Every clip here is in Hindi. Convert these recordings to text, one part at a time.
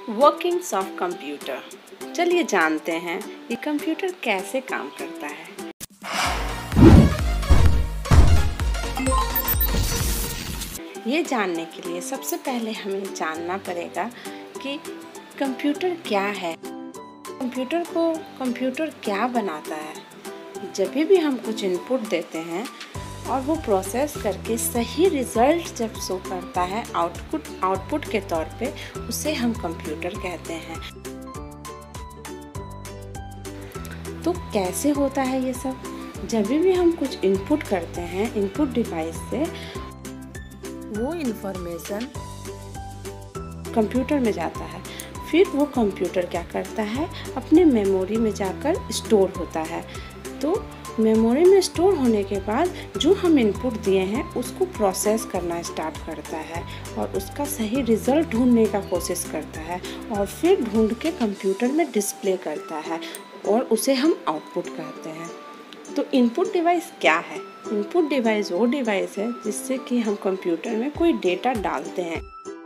Workings of computer. चलिए जानते हैं कि कंप्यूटर कैसे काम करता है। ये जानने के लिए सबसे पहले हमें जानना पड़ेगा कि कंप्यूटर क्या है, कंप्यूटर क्या बनाता है। जब भी हम कुछ इनपुट देते हैं और वो प्रोसेस करके सही रिजल्ट जब शो करता है आउटपुट के तौर पे, उसे हम कंप्यूटर कहते हैं। तो कैसे होता है ये सब? जब भी हम कुछ इनपुट करते हैं इनपुट डिवाइस से, वो इंफॉर्मेशन कंप्यूटर में जाता है। फिर वो कंप्यूटर क्या करता है, अपने मेमोरी में जाकर स्टोर होता है। तो मेमोरी में स्टोर होने के बाद जो हम इनपुट दिए हैं उसको प्रोसेस करना स्टार्ट करता है और उसका सही रिजल्ट ढूंढने का कोशिश करता है और फिर ढूंढ के कंप्यूटर में डिस्प्ले करता है और उसे हम आउटपुट कहते हैं। तो इनपुट डिवाइस क्या है? इनपुट डिवाइस वो डिवाइस है जिससे कि हम कंप्यूटर में कोई डेटा डालते हैं।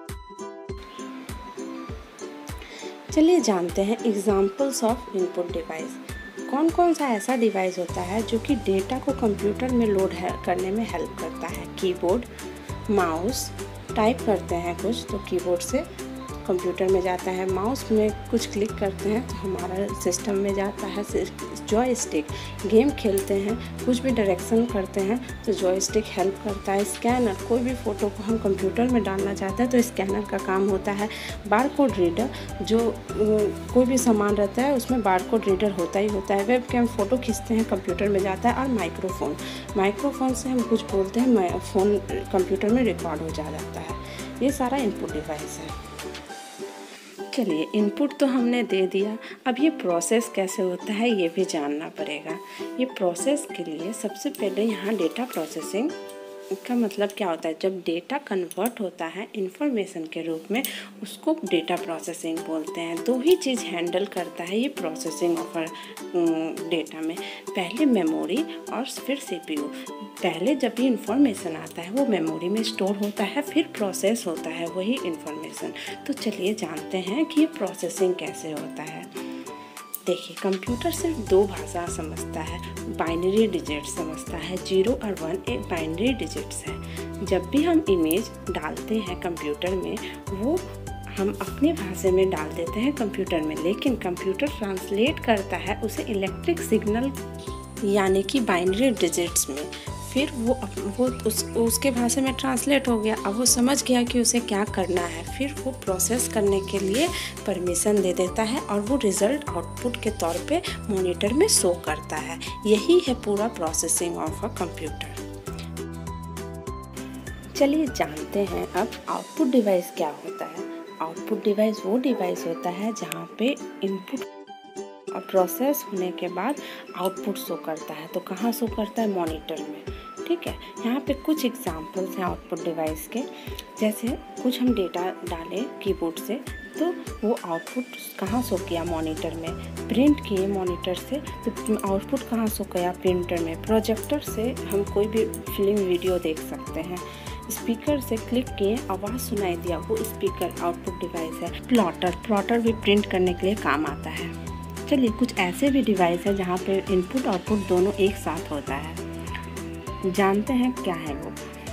चलिए जानते हैं एग्जाम्पल्स ऑफ इनपुट डिवाइस। कौन कौन सा ऐसा डिवाइस होता है जो कि डेटा को कंप्यूटर में लोड करने में हेल्प करता है? Keyboard, mouse. टाइप करते हैं कुछ तो कीबोर्ड से कंप्यूटर में जाता है, माउस में कुछ क्लिक करते हैं तो हमारा सिस्टम में जाता है। जॉयस्टिक, गेम खेलते हैं, कुछ भी डायरेक्शन करते हैं तो जॉयस्टिक हेल्प करता है। स्कैनर, कोई भी फ़ोटो को हम कंप्यूटर में डालना चाहते हैं तो स्कैनर का काम होता है। बारकोड रीडर, जो कोई भी सामान रहता है उसमें बारकोड रीडर होता ही होता है। वेबकैम, फ़ोटो खींचते हैं कंप्यूटर में जाता है। और माइक्रोफोन से हम कुछ बोलते हैं, फ़ोन कंप्यूटर में रिकॉर्ड हो जाता है। ये सारा इनपुट डिवाइस है। चलिए, इनपुट तो हमने दे दिया, अब ये प्रोसेस कैसे होता है ये भी जानना पड़ेगा। ये प्रोसेस के लिए सबसे पहले यहाँ डेटा प्रोसेसिंग का मतलब क्या होता है? जब डेटा कन्वर्ट होता है इंफॉर्मेशन के रूप में, उसको डेटा प्रोसेसिंग बोलते हैं। दो ही चीज़ हैंडल करता है ये प्रोसेसिंग ऑफ डेटा में, पहले मेमोरी और फिर सीपीयू। पहले जब भी इंफॉर्मेशन आता है वो मेमोरी में स्टोर होता है, फिर प्रोसेस होता है वही इंफॉर्मेशन। तो चलिए जानते हैं कि ये प्रोसेसिंग कैसे होता है। देखिए, कंप्यूटर सिर्फ दो भाषा समझता है, बाइनरी डिजिट समझता है। 0 और 1 एक बाइनरी डिजिट्स है। जब भी हम इमेज डालते हैं कंप्यूटर में, वो हम अपने भाषा में डाल देते हैं कंप्यूटर में, लेकिन कंप्यूटर ट्रांसलेट करता है उसे इलेक्ट्रिक सिग्नल यानी कि बाइनरी डिजिट्स में। फिर वो उसके भाषा में ट्रांसलेट हो गया। अब वो समझ गया कि उसे क्या करना है, फिर वो प्रोसेस करने के लिए परमिशन दे देता है और वो रिज़ल्ट आउटपुट के तौर पे मॉनिटर में शो करता है। यही है पूरा प्रोसेसिंग ऑफ अ कंप्यूटर। चलिए जानते हैं अब आउटपुट डिवाइस क्या होता है। आउटपुट डिवाइस वो डिवाइस होता है जहाँ पे इनपुट और प्रोसेस होने के बाद आउटपुट शो करता है। तो कहाँ शो करता है? मॉनिटर में। ठीक है, यहाँ पे कुछ एग्जांपल्स हैं आउटपुट डिवाइस के। जैसे कुछ हम डेटा डालें कीबोर्ड से तो वो आउटपुट कहाँ शो किया? मॉनिटर में। प्रिंट किए मॉनिटर से तो आउटपुट कहाँ शो किया? प्रिंटर में। प्रोजेक्टर से हम कोई भी फिल्म वीडियो देख सकते हैं। स्पीकर से क्लिक किए, आवाज़ सुनाई दिया, वो स्पीकर आउटपुट डिवाइस है। प्लॉटर भी प्रिंट करने के लिए काम आता है। चलिए, कुछ ऐसे भी डिवाइस है जहाँ पे इनपुट आउटपुट दोनों एक साथ होता है। जानते हैं क्या है वो?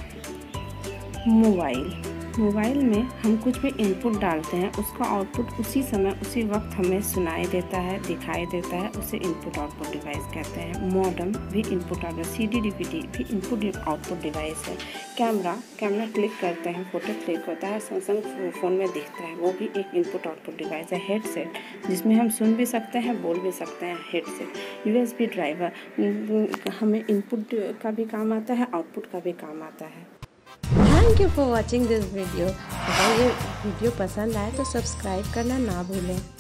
मोबाइल में हम कुछ भी इनपुट डालते हैं, उसका आउटपुट उसी समय उसी वक्त हमें सुनाई देता है, दिखाई देता है, उसे इनपुट आउटपुट डिवाइस कहते हैं। मॉडेम भी इनपुट आउटपुट, CD DVD भी इनपुट आउटपुट डिवाइस है। कैमरा क्लिक करते हैं, फ़ोटो क्लिक होता है, सैमसंग फ़ोन में दिखता है, वो भी एक इनपुट आउटपुट डिवाइस है। हेडसेट, जिसमें हम सुन भी सकते हैं, बोल भी सकते हैं, हेडसेट। USB ड्राइवर हमें इनपुट का भी काम आता है, आउटपुट का भी काम आता है। Thank you for watching this video. अगर ये वीडियो पसंद आए तो सब्सक्राइब करना ना भूलें।